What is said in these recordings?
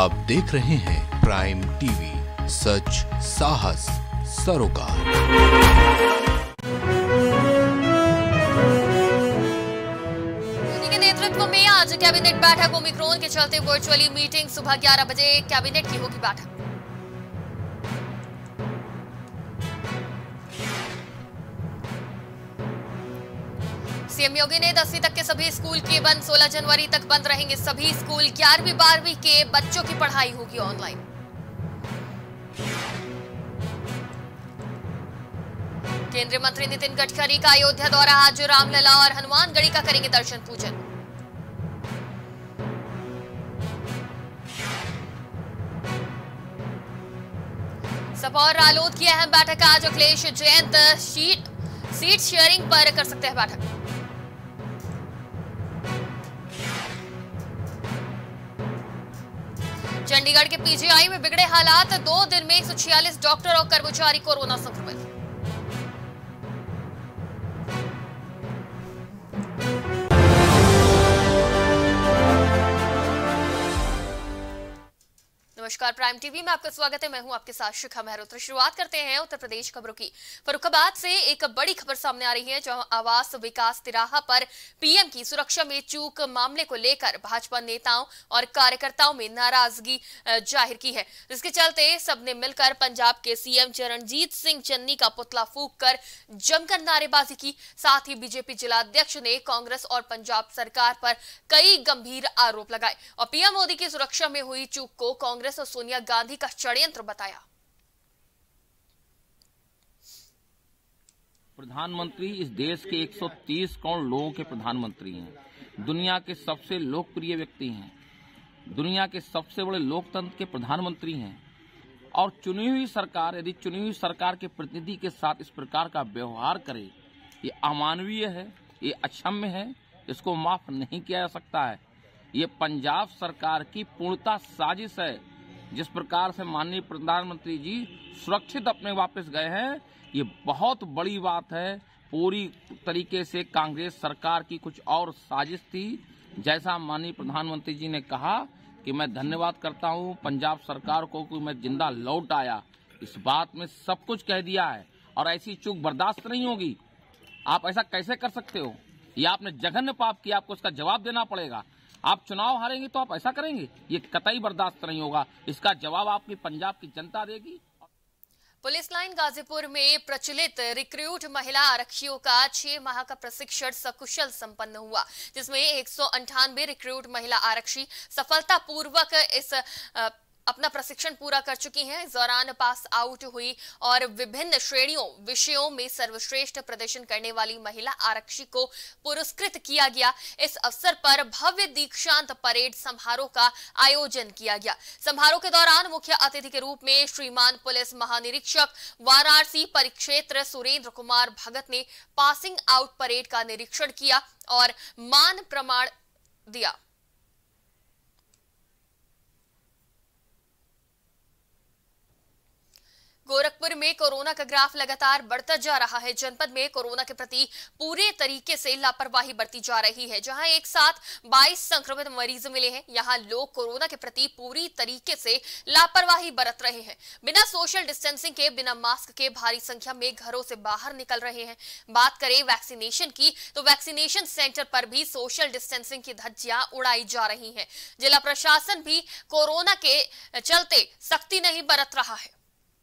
आप देख रहे हैं प्राइम टीवी, सच साहस सरोकार। मोदी के नेतृत्व में आज कैबिनेट बैठक। ओमिक्रॉन के चलते वर्चुअली मीटिंग। सुबह 11 बजे कैबिनेट की होगी बैठक। सीएम योगी ने 10वीं तक के सभी स्कूल किए बंद। 16 जनवरी तक बंद रहेंगे सभी स्कूल। 11वीं 12वीं के बच्चों की पढ़ाई होगी ऑनलाइन। केंद्रीय मंत्री नितिन गडकरी का अयोध्या दौरा। आज रामलला और हनुमानगढ़ी का करेंगे दर्शन पूजन। सपा और रालोद की अहम बैठक। आज अखिलेश जयंत सीट शेयरिंग पर कर सकते हैं बैठक। चंडीगढ़ के पीजीआई में बिगड़े हालात। 2 दिन में 146 डॉक्टर और कर्मचारी कोरोना संक्रमित। नमस्कार, प्राइम टीवी में आपका स्वागत है। मैं हूं आपके साथ शिखा मेहरोत्रा। शुरुआत करते हैं उत्तर प्रदेश खबरों की। फर्रुखाबाद से एक बड़ी खबर सामने आ रही है, जहां आवास विकास तिराहा पर पीएम की सुरक्षा में चूक मामले को लेकर भाजपा नेताओं और कार्यकर्ताओं में नाराजगी जाहिर की है, जिसके चलते सबने मिलकर पंजाब के सीएम चरणजीत सिंह चन्नी का पुतला फूंक कर जमकर नारेबाजी की। साथ ही बीजेपी जिलाध्यक्ष ने कांग्रेस और पंजाब सरकार पर कई गंभीर आरोप लगाए और पीएम मोदी की सुरक्षा में हुई चूक को कांग्रेस और सोनिया गांधी का षड्यंत्र बताया। प्रधानमंत्री इस देश के 130 करोड़ लोगों के प्रधानमंत्री हैं। दुनिया के सबसे लोकप्रिय व्यक्ति हैं। दुनिया के सबसे बड़े लोकतंत्र के प्रधानमंत्री हैं। और चुनी हुई सरकार यदि चुनी हुई सरकार के प्रतिनिधि के साथ इस प्रकार का व्यवहार करे, ये अमानवीय है, ये अक्षम्य है, इसको माफ नहीं किया जा सकता है। ये पंजाब सरकार की पूर्णतः साजिश है। जिस प्रकार से माननीय प्रधानमंत्री जी सुरक्षित अपने वापस गए हैं, ये बहुत बड़ी बात है। पूरी तरीके से कांग्रेस सरकार की कुछ और साजिश थी। जैसा माननीय प्रधानमंत्री जी ने कहा कि मैं धन्यवाद करता हूं पंजाब सरकार को कि मैं जिंदा लौट आया, इस बात में सब कुछ कह दिया है और ऐसी चूक बर्दाश्त नहीं होगी। आप ऐसा कैसे कर सकते हो? ये आपने जघन्य पाप किया, आपको उसका जवाब देना पड़ेगा। आप चुनाव हारेंगे तो आप ऐसा करेंगे, ये कतई बर्दाश्त नहीं होगा। इसका जवाब आपकी पंजाब की जनता देगी। पुलिस लाइन गाजीपुर में प्रचलित रिक्रूट महिला आरक्षियों का 6 माह का प्रशिक्षण सकुशल संपन्न हुआ, जिसमें 198 रिक्रूट महिला आरक्षी सफलतापूर्वक अपना प्रशिक्षण पूरा कर चुकी हैं। इस दौरान पास आउट हुई और विभिन्न विषयों में सर्वश्रेष्ठ प्रदर्शन करने वाली महिला आरक्षी को पुरस्कृत किया गया। इस अवसर पर भव्य दीक्षांत परेड समारोह का आयोजन किया गया। समारोह के दौरान मुख्य अतिथि के रूप में श्रीमान पुलिस महानिरीक्षक वाराणसी परिक्षेत्र सुरेंद्र कुमार भगत ने पासिंग आउट परेड का निरीक्षण किया और मान प्रमाण दिया। गोरखपुर में कोरोना का ग्राफ लगातार बढ़ता जा रहा है। जनपद में कोरोना के प्रति पूरे तरीके से लापरवाही बरती जा रही है। जहां एक साथ 22 संक्रमित मरीज मिले हैं, यहां लोग कोरोना के प्रति पूरी तरीके से लापरवाही बरत रहे हैं। बिना सोशल डिस्टेंसिंग के, बिना मास्क के भारी संख्या में घरों से बाहर निकल रहे हैं। बात करें वैक्सीनेशन की, तो वैक्सीनेशन सेंटर पर भी सोशल डिस्टेंसिंग की धज्जियां उड़ाई जा रही हैं। जिला प्रशासन भी कोरोना के चलते सख्ती नहीं बरत रहा है।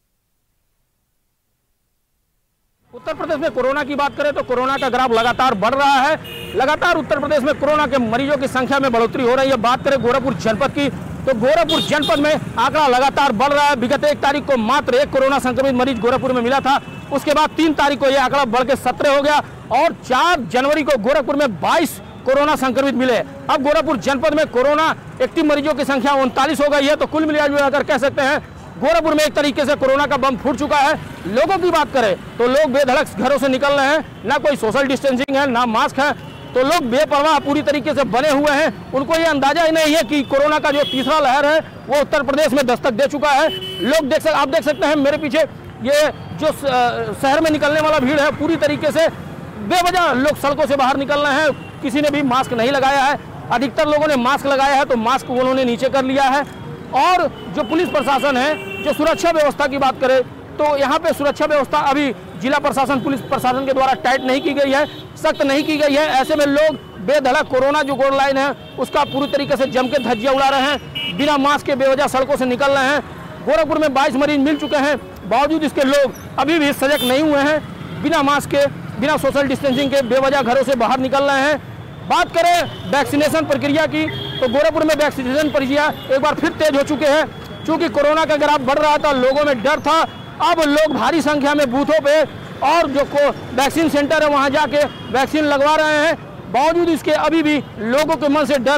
उत्तर प्रदेश में कोरोना की बात करें तो कोरोना का ग्राफ लगातार बढ़ रहा है। लगातार उत्तर प्रदेश में कोरोना के मरीजों की संख्या में बढ़ोतरी हो रही है। बात करें गोरखपुर जनपद की, तो गोरखपुर जनपद में आंकड़ा लगातार बढ़ रहा है। विगत 1 तारीख को मात्र 1 कोरोना संक्रमित मरीज गोरखपुर में मिला था। उसके बाद 3 तारीख को यह आंकड़ा बढ़ के 17 हो गया और 4 जनवरी को गोरखपुर में 22 कोरोना संक्रमित मिले। अब गोरखपुर जनपद में कोरोना एक्टिव मरीजों की संख्या 39 हो गई है। तो कुल मिलाकर कह सकते हैं गोरखपुर में एक तरीके से कोरोना का बम फूट चुका है। लोगों की बात करें तो लोग बेधड़क घरों से निकल रहे हैं, ना कोई सोशल डिस्टेंसिंग है, ना मास्क है। तो लोग बेपरवाह पूरी तरीके से बने हुए हैं। उनको ये अंदाजा ही नहीं है कि कोरोना का जो तीसरा लहर है वो उत्तर प्रदेश में दस्तक दे चुका है। लोग आप देख सकते हैं मेरे पीछे, ये जो शहर में निकलने वाला भीड़ है, पूरी तरीके से बेवजह लोग सड़कों से बाहर निकल रहे हैं। किसी ने भी मास्क नहीं लगाया है। अधिकतर लोगों ने मास्क लगाया है तो मास्क उन्होंने नीचे कर लिया है। और जो पुलिस प्रशासन है, जो सुरक्षा व्यवस्था की बात करें तो यहाँ पे सुरक्षा व्यवस्था अभी जिला प्रशासन, पुलिस प्रशासन के द्वारा टाइट नहीं की गई है, सख्त नहीं की गई है। ऐसे में लोग बेधड़क कोरोना जो गाइडलाइन है उसका पूरी तरीके से जम के धज्जियां उड़ा रहे हैं, बिना मास्क के बेवजह सड़कों से निकल रहे हैं। गोरखपुर में 22 मरीज मिल चुके हैं, बावजूद इसके लोग अभी भी सजग नहीं हुए हैं, बिना मास्क के, बिना सोशल डिस्टेंसिंग के बेवजह घरों से बाहर निकल रहे हैं। बात करें वैक्सीनेशन प्रक्रिया की तो गोरखपुर में वैक्सीनेशन प्रक्रिया एक बार फिर तेज हो चुके हैं। चूंकि कोरोना का ग्राफ बढ़ रहा था, लोगों में डर था, अब लोग भारी संख्या में बूथों पे और जो वैक्सीन सेंटर है वहां जाके वैक्सीन लगवा रहे हैं। बावजूद इसके अभी भी लोगों के मन से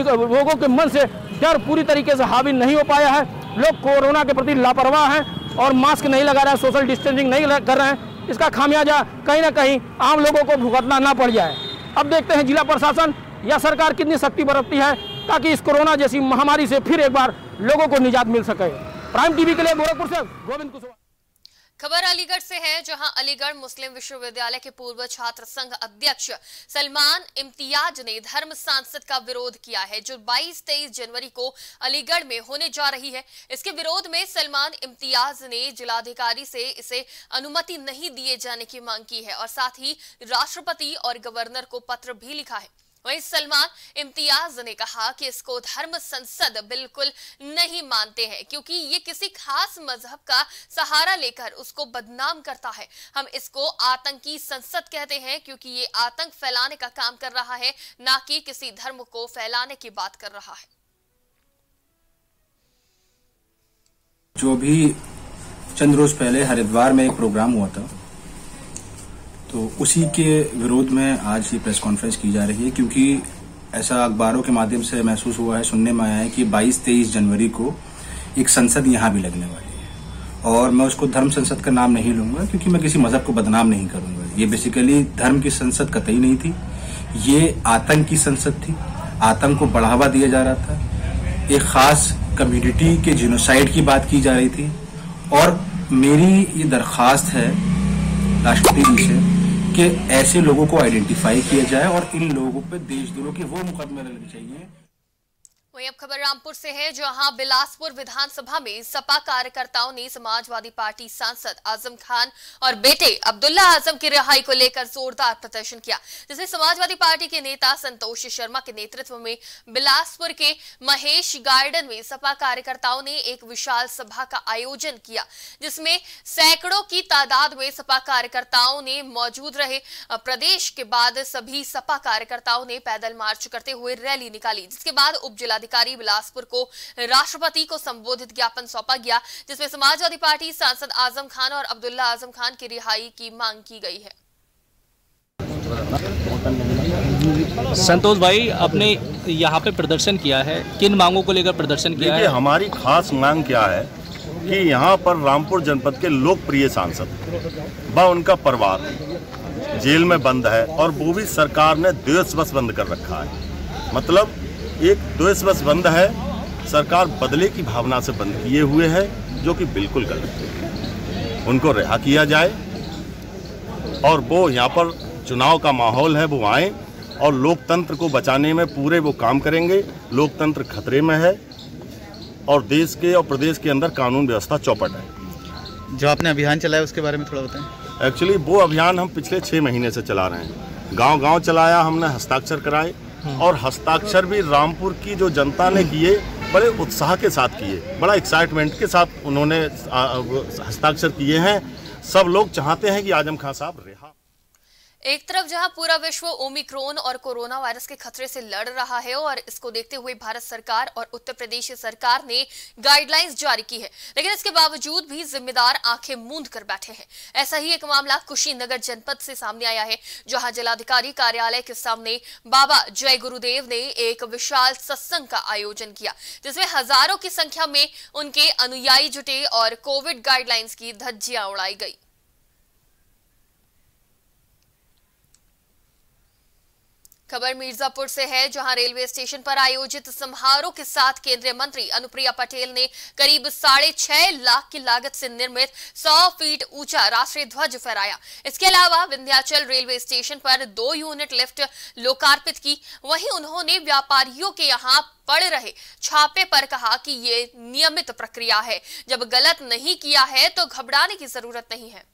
डर पूरी तरीके से हावी नहीं हो पाया है। लोग कोरोना के प्रति लापरवाह हैं और मास्क नहीं लगा रहे हैं, सोशल डिस्टेंसिंग नहीं कर रहे हैं। इसका खामियाजा कहीं ना कहीं आम लोगों को भुगतना ना पड़ जाए। अब देखते हैं जिला प्रशासन या सरकार कितनी सख्ती बरतती है ताकि इस कोरोना जैसी महामारी से फिर एक बार लोगों को निजात मिल सके। प्राइम टीवी के लिए गोरखपुर से गोविंद कुशवाहा। खबर अलीगढ़ से है, जहां अलीगढ़ मुस्लिम विश्वविद्यालय के पूर्व छात्र संघ अध्यक्ष सलमान इम्तियाज ने धर्म सांसद का विरोध किया है जो 22-23 जनवरी को अलीगढ़ में होने जा रही है। इसके विरोध में सलमान इम्तियाज ने जिलाधिकारी से इसे अनुमति नहीं दिए जाने की मांग की है और साथ ही राष्ट्रपति और गवर्नर को पत्र भी लिखा है। वहीं सलमान इम्तियाज ने कहा कि इसको धर्म संसद बिल्कुल नहीं मानते हैं क्योंकि ये किसी खास मजहब का सहारा लेकर उसको बदनाम करता है। हम इसको आतंकी संसद कहते हैं क्योंकि ये आतंक फैलाने का काम कर रहा है, ना कि किसी धर्म को फैलाने की बात कर रहा है। जो भी चंद रोज पहले हरिद्वार में एक प्रोग्राम हुआ था, तो उसी के विरोध में आज ये प्रेस कॉन्फ्रेंस की जा रही है, क्योंकि ऐसा अखबारों के माध्यम से महसूस हुआ है, सुनने में आया है कि 22-23 जनवरी को एक संसद यहाँ भी लगने वाली है। और मैं उसको धर्म संसद का नाम नहीं लूंगा क्योंकि मैं किसी मजहब को बदनाम नहीं करूंगा। ये बेसिकली धर्म की संसद कतई नहीं थी, ये आतंक की संसद थी। आतंक को बढ़ावा दिया जा रहा था, एक खास कम्युनिटी के जिनोसाइड की बात की जा रही थी। और मेरी ये दरखास्त है राष्ट्रपति जी से कि ऐसे लोगों को आइडेंटिफाई किया जाए और इन लोगों पे देशद्रोह के वो मुकदमे लगने चाहिए। वहीं अब खबर रामपुर से है, जहां बिलासपुर विधानसभा में सपा कार्यकर्ताओं ने समाजवादी पार्टी सांसद आजम खान और बेटे अब्दुल्ला आजम की रिहाई को लेकर जोरदार प्रदर्शन किया, जिसमें समाजवादी पार्टी के नेता संतोष शर्मा के नेतृत्व में बिलासपुर के महेश गार्डन में सपा कार्यकर्ताओं ने एक विशाल सभा का आयोजन किया, जिसमें सैकड़ों की तादाद में सपा कार्यकर्ताओं ने मौजूद रहे। प्रदेश के बाद सभी सपा कार्यकर्ताओं ने पैदल मार्च करते हुए रैली निकाली, जिसके बाद उप जिलाधिकारी बिलासपुर को राष्ट्रपति को संबोधित ज्ञापन सौंपा गया, जिसमें समाजवादी पार्टी सांसद आजम खान और अब्दुल्ला आजम खान की रिहाई की मांग की गई है। संतोष भाई, आपने यहाँ पे प्रदर्शन किया है, किन मांगों को लेकर प्रदर्शन किया है? हमारी खास मांग क्या है कि यहाँ पर रामपुर जनपद के लोकप्रिय सांसद व उनका परिवार जेल में बंद है और वो भी सरकार ने द्वेष बस बंद कर रखा है। मतलब एक द्वेष बस बंद है, सरकार बदले की भावना से बंद किए हुए है, जो कि बिल्कुल गलत है। उनको रिहा किया जाए और वो यहाँ पर चुनाव का माहौल है, वो आए और लोकतंत्र को बचाने में पूरे वो काम करेंगे। लोकतंत्र खतरे में है और देश के और प्रदेश के अंदर कानून व्यवस्था चौपट है। जो आपने अभियान चलाया उसके बारे में थोड़ा बताएं। एक्चुअली वो अभियान हम पिछले 6 महीने से चला रहे हैं। गांव-गांव चलाया हमने, हस्ताक्षर कराए और हस्ताक्षर भी रामपुर की जो जनता ने किए बड़े उत्साह के साथ किए, बड़ा एक्साइटमेंट के साथ उन्होंने हस्ताक्षर किए हैं। सब लोग चाहते हैं कि आजम खान साहब रिहा। एक तरफ जहां पूरा विश्व ओमिक्रॉन और कोरोना वायरस के खतरे से लड़ रहा है और इसको देखते हुए भारत सरकार और उत्तर प्रदेश सरकार ने गाइडलाइंस जारी की है, लेकिन इसके बावजूद भी जिम्मेदार आंखें मूंद कर बैठे हैं। ऐसा ही एक मामला कुशीनगर जनपद से सामने आया है, जहां जिलाधिकारी कार्यालय के सामने बाबा जय गुरुदेव ने एक विशाल सत्संग का आयोजन किया, जिसमें हजारों की संख्या में उनके अनुयायी जुटे और कोविड गाइडलाइंस की धज्जियां उड़ाई गई। खबर मिर्जापुर से है, जहां रेलवे स्टेशन पर आयोजित समारोह के साथ केंद्रीय मंत्री अनुप्रिया पटेल ने करीब 6.5 लाख की लागत से निर्मित 100 फीट ऊंचा राष्ट्रीय ध्वज फहराया। इसके अलावा विंध्याचल रेलवे स्टेशन पर 2 यूनिट लिफ्ट लोकार्पित की। वहीं उन्होंने व्यापारियों के यहां पड़ रहे छापे पर कहा कि ये नियमित प्रक्रिया है, जब गलत नहीं किया है तो घबराने की जरूरत नहीं है।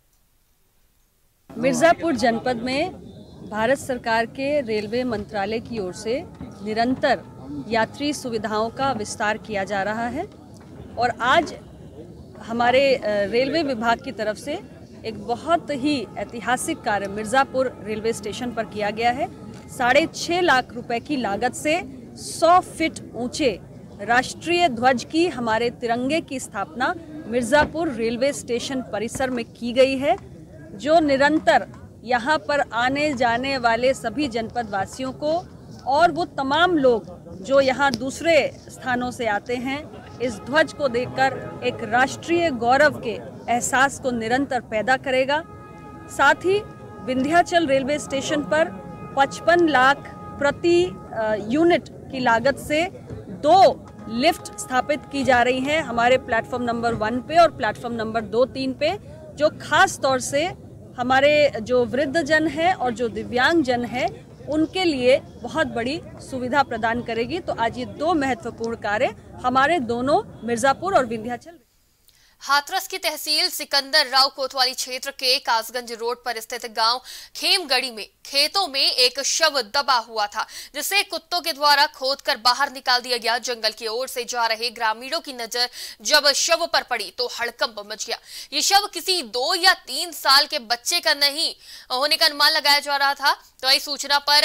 मिर्जापुर जनपद में भारत सरकार के रेलवे मंत्रालय की ओर से निरंतर यात्री सुविधाओं का विस्तार किया जा रहा है और आज हमारे रेलवे विभाग की तरफ से एक बहुत ही ऐतिहासिक कार्य मिर्ज़ापुर रेलवे स्टेशन पर किया गया है। 6.5 लाख रुपए की लागत से 100 फीट ऊंचे राष्ट्रीय ध्वज की हमारे तिरंगे की स्थापना मिर्ज़ापुर रेलवे स्टेशन परिसर में की गई है, जो निरंतर यहाँ पर आने जाने वाले सभी जनपद वासियों को और वो तमाम लोग जो यहाँ दूसरे स्थानों से आते हैं, इस ध्वज को देखकर एक राष्ट्रीय गौरव के एहसास को निरंतर पैदा करेगा। साथ ही विंध्याचल रेलवे स्टेशन पर 55 लाख प्रति यूनिट की लागत से 2 लिफ्ट स्थापित की जा रही हैं हमारे प्लेटफॉर्म नंबर 1 पे और प्लेटफॉर्म नंबर 2-3 पे, जो खास तौर से हमारे जो वृद्ध जन है और जो दिव्यांग जन है उनके लिए बहुत बड़ी सुविधा प्रदान करेगी। तो आज ये 2 महत्वपूर्ण कार्य हमारे दोनों मिर्जापुर और विंध्याचल। हाथरस की तहसील सिकंदर राव कोतवाली क्षेत्र के कासगंज रोड पर स्थित गांव खेमगढ़ी में खेतों में एक शव दबा हुआ था, जिसे कुत्तों के द्वारा खोदकर बाहर निकाल दिया गया। जंगल की ओर से जा रहे ग्रामीणों की नजर जब शव पर पड़ी तो हड़कंप मच गया। ये शव किसी 2 या 3 साल के बच्चे का नहीं होने का अनुमान लगाया जा रहा था। तो इस सूचना पर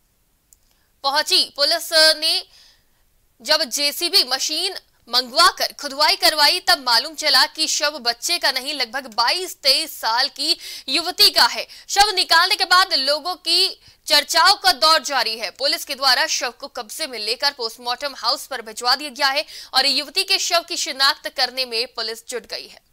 पहुंची पुलिस ने जब जेसीबी मशीन मंगवाकर खुदवाई करवाई, तब मालूम चला कि शव बच्चे का नहीं, लगभग 22-23 साल की युवती का है। शव निकालने के बाद लोगों की चर्चाओं का दौर जारी है। पुलिस के द्वारा शव को कब्जे में लेकर पोस्टमार्टम हाउस पर भिजवा दिया गया है और युवती के शव की शिनाख्त करने में पुलिस जुट गई है।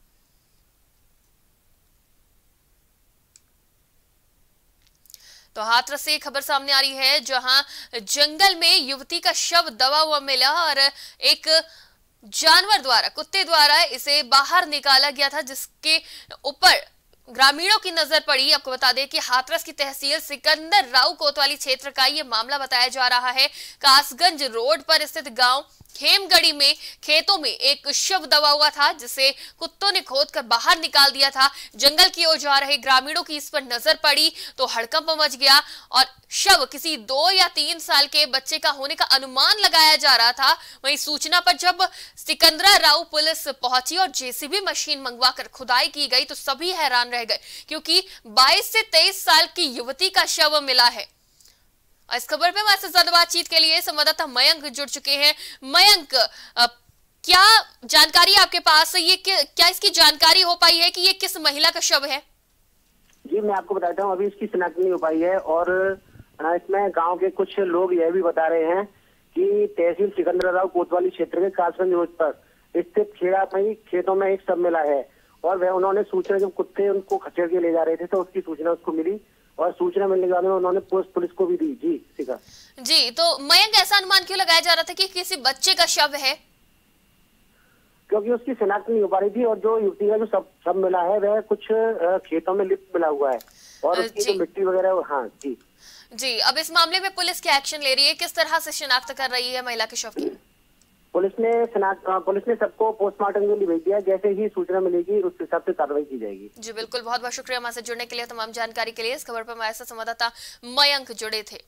तो हाथरस से खबर सामने आ रही है, जहां जंगल में युवती का शव दबा हुआ मिला और एक जानवर द्वारा, कुत्ते द्वारा इसे बाहर निकाला गया था, जिसके ऊपर ग्रामीणों की नजर पड़ी। आपको बता दें कि हाथरस की तहसील सिकंदर राव कोतवाली क्षेत्र का ये मामला बताया जा रहा है। कासगंज रोड पर स्थित गांव खेमगढ़ी में खेतों में एक शव दबा हुआ था, जिसे कुत्तों ने खोदकर बाहर निकाल दिया था। जंगल की ओर जा रहे ग्रामीणों की इस पर नजर पड़ी तो हड़कंप मच गया और शव किसी 2 या 3 साल के बच्चे का होने का अनुमान लगाया जा रहा था। वहीं सूचना पर जब सिकंदरा राव पुलिस पहुंची और जेसीबी मशीन मंगवाकर खुदाई की गई तो सभी हैरान रह गए, क्योंकि 22 से 23 साल की युवती का शव मिला है। इस खबर पे हमारे साथ ज्यादा बातचीत के लिए संवाददाता मयंक जुड़ चुके हैं। मयंक, क्या जानकारी आपके पास है? ये क्या इसकी जानकारी हो पाई है कि ये किस महिला का शव है? जी, मैं आपको बताता हूँ, अभी इसकी शिनाख्त नहीं हो पाई है और इसमें गांव के कुछ लोग यह भी बता रहे हैं कि तहसील सिकंदर राव कोतवाली क्षेत्र के कासगंज रोड पर स्थित खेतों में एक शव मिला है और वह उन्होंने सूचना, जब कुत्ते उनको खचेड़ के ले जा रहे थे तो उसकी सूचना उसको मिली और सूचना मिलने के बाद में उन्होंने पुलिस को भी दी। जी सीखा जी। तो मयंक, ऐसा अनुमान क्यों लगाया जा रहा था कि किसी बच्चे का शव है? क्योंकि उसकी शिनाख्त नहीं हो पा रही थी और जो युवती का जो शव मिला है वह कुछ खेतों में लिप्त मिला हुआ है और उसकी जो मिट्टी वगैरह। हाँ जी जी। अब इस मामले में पुलिस क्या एक्शन ले रही है? किस तरह से शिनाख्त कर रही है महिला के शव की? पुलिस ने सबको पोस्टमार्टम के लिए भेज दिया। जैसे ही सूचना मिलेगी उस हिसाब से कार्रवाई की जाएगी। जी बिल्कुल, बहुत बहुत शुक्रिया हमारे साथ जुड़ने के लिए, तमाम जानकारी के लिए। इस खबर पर हमारे साथ संवाददाता मयंक जुड़े थे।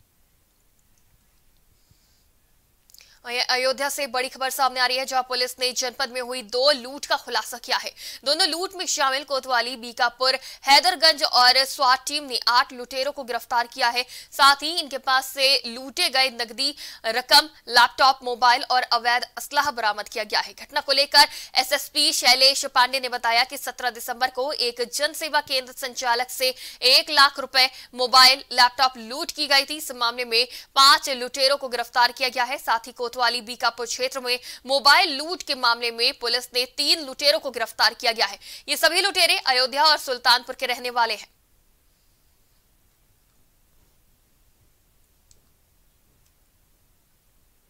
अयोध्या से बड़ी खबर सामने आ रही है, जहां पुलिस ने जनपद में हुई 2 लूट का खुलासा किया है। दोनों लूट में शामिल कोतवाली, बीकापुर, हैदरगंज और स्वाट टीम ने 8 लुटेरों को गिरफ्तार किया है। साथ ही इनके पास से लूटे गए नकदी रकम, लैपटॉप, मोबाइल और अवैध असलाह बरामद किया गया है। घटना को लेकर एसएसपी शैलेश पांडे ने बताया कि 17 दिसंबर को एक जन सेवा केंद्र संचालक से 1 लाख रुपए, मोबाइल, लैपटॉप लूट की गई थी। इस मामले में 5 लुटेरों को गिरफ्तार किया गया है। साथ ही कोतवाली बीकापुर क्षेत्र में मोबाइल लूट के मामले में पुलिस ने 3 लुटेरों को गिरफ्तार किया गया है। ये सभी लुटेरे अयोध्या और सुल्तानपुर के रहने वाले हैं।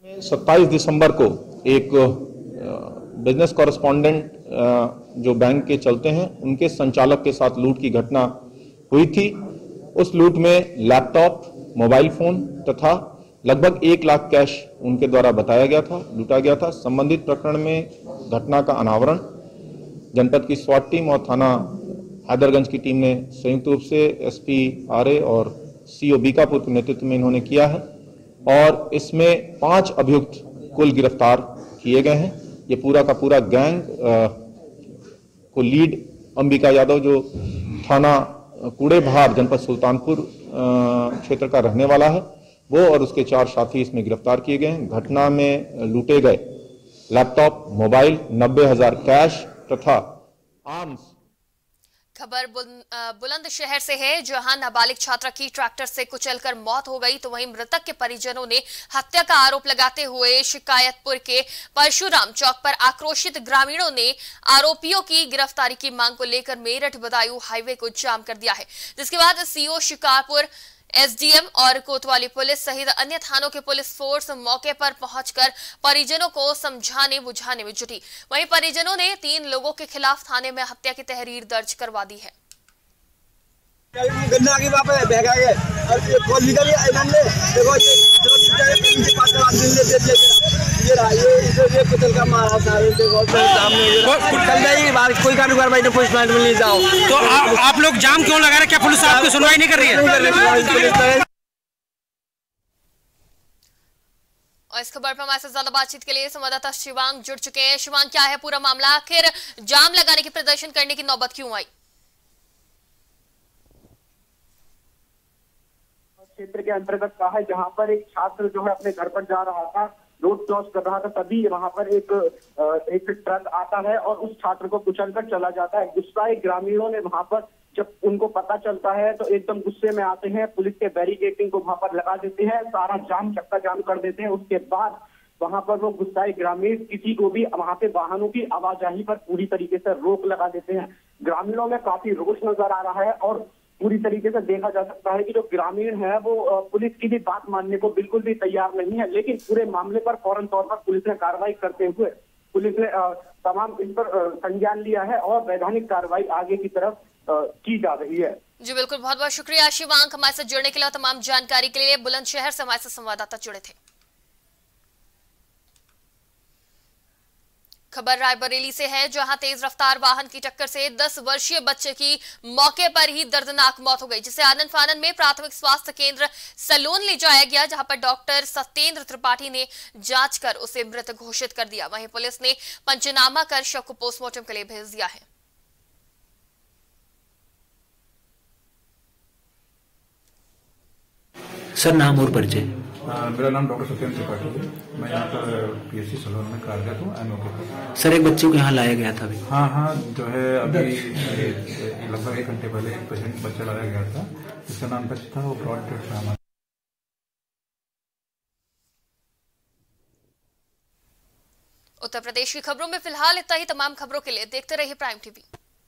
27 दिसंबर को एक बिजनेस कॉरेस्पॉन्डेंट जो बैंक के चलते हैं उनके संचालक के साथ लूट की घटना हुई थी। उस लूट में लैपटॉप, मोबाइल फोन तथा लगभग 1 लाख कैश उनके द्वारा बताया गया था, लूटा गया था। संबंधित प्रकरण में घटना का अनावरण जनपद की स्वाट टीम और थाना हैदरगंज की टीम ने संयुक्त रूप से एसपी आरए और सीओ बीकापुर के नेतृत्व में इन्होंने किया है और इसमें 5 अभियुक्त कुल गिरफ्तार किए गए हैं। ये पूरा का पूरा गैंग को लीड अंबिका यादव जो थाना कूड़ेबहार जनपद सुल्तानपुर क्षेत्र का रहने वाला है, वो और उसके 4 साथी इसमें गिरफ्तार किए गए हैं। घटना में लूटे गए लैपटॉप, मोबाइल, 90,000 कैश तथा आर्म्स। खबर बुलंदशहर से है, जहां नाबालिग छात्रा की ट्रैक्टर से कुचलकर मौत हो गई, तो वहीं मृतक के परिजनों ने हत्या का आरोप लगाते हुए शिकायतपुर के परशुराम चौक पर आक्रोशित ग्रामीणों ने आरोपियों की गिरफ्तारी की मांग को लेकर मेरठ बदायूं हाईवे को जाम कर दिया है। जिसके बाद सीओ शिकारपुर, एसडीएम और कोतवाली पुलिस सहित अन्य थानों के पुलिस फोर्स मौके पर पहुंचकर परिजनों को समझाने बुझाने में जुटी। वहीं परिजनों ने 3 लोगों के खिलाफ थाने में हत्या की तहरीर दर्ज करवा दी है। गन्ना की बात है भगा गए और ये खोल निकल गया इन्होंने। देखो ये पास ये रहा ये कुचल का मारा सारे। देखो सामने कुचल नहीं बात कोई कारोबार भाई ने पुलिस लाइन में ले जाओ। तो आप लोग जाम क्यों लगा रहे हैं? क्या पुलिस आपकी सुनवाई नहीं कर रही है? और इस खबर पर हमारे साथ ज्यादा बातचीत के लिए संवाददाता शिवांग जुड़ चुके हैं। शिवांग, क्या है पूरा मामला? आखिर जाम लगाने की, प्रदर्शन करने की नौबत क्यों आई? क्षेत्र के अंतर्गत का है, जहां पर एक छात्र जो है अपने घर पर जा रहा था, रोड क्रॉस कर रहा था, तभी वहां पर एक ट्रक आता है और उस छात्र को कुचलकर चला जाता है। गुस्साए ग्रामीणों ने वहां पर जब उनको पता चलता है तो एकदम गुस्से में आते हैं, पुलिस के बैरिकेडिंग को वहां पर लगा देते हैं, सारा जाम चक्का जाम कर देते हैं। उसके बाद वहां पर वो गुस्साए ग्रामीण किसी को भी वहां पे वाहनों की आवाजाही पर पूरी तरीके से रोक लगा देते हैं। ग्रामीणों में काफी रोष नजर आ रहा है और पूरी तरीके से देखा जा सकता है कि जो ग्रामीण है वो पुलिस की भी बात मानने को बिल्कुल भी तैयार नहीं है। लेकिन पूरे मामले पर फौरन तौर पर पुलिस ने कार्रवाई करते हुए पुलिस ने तमाम इस पर संज्ञान लिया है और वैधानिक कार्रवाई आगे की तरफ की जा रही है। जी बिल्कुल, बहुत बहुत शुक्रिया शिवांग हमारे साथ जुड़ने के लिए, तमाम जानकारी के लिए। बुलंदशहर से हमारे साथ संवाददाता जुड़े थे। खबर रायबरेली से है, जहां तेज रफ्तार वाहन की टक्कर से 10 वर्षीय बच्चे की मौके पर ही दर्दनाक मौत हो गई, जिसे आनन फानन में प्राथमिक स्वास्थ्य केंद्र सलोन ले जाया गया, जहां पर डॉक्टर सत्येंद्र त्रिपाठी ने जांच कर उसे मृत घोषित कर दिया। वहीं पुलिस ने पंचनामा कर शव को पोस्टमार्टम के लिए भेज दिया है। सर, नाम और परिचय? मेरा नाम डॉक्टर सत्येंद्र त्रिपाठी है। मैं यहाँ पर पीएचसी सलोन में कार्यरत हूँ, एमओके। सर, एक बच्चे को यहाँ लाया गया था अभी? हाँ, जो है अभी लगभग 1 घंटे पहले एक पेशेंट बच्चा लाया गया था, जिसका नाम बच्चा था वो ब्रॉड डेड था। उत्तर प्रदेश की खबरों में फिलहाल इतना ही। तमाम खबरों के लिए देखते रहिए प्राइम टीवी।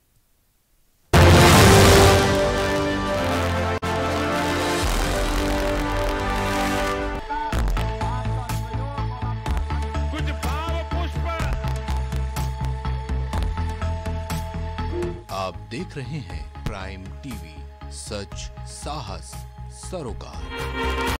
आप देख रहे हैं प्राइम टीवी, सच साहस सरोकार।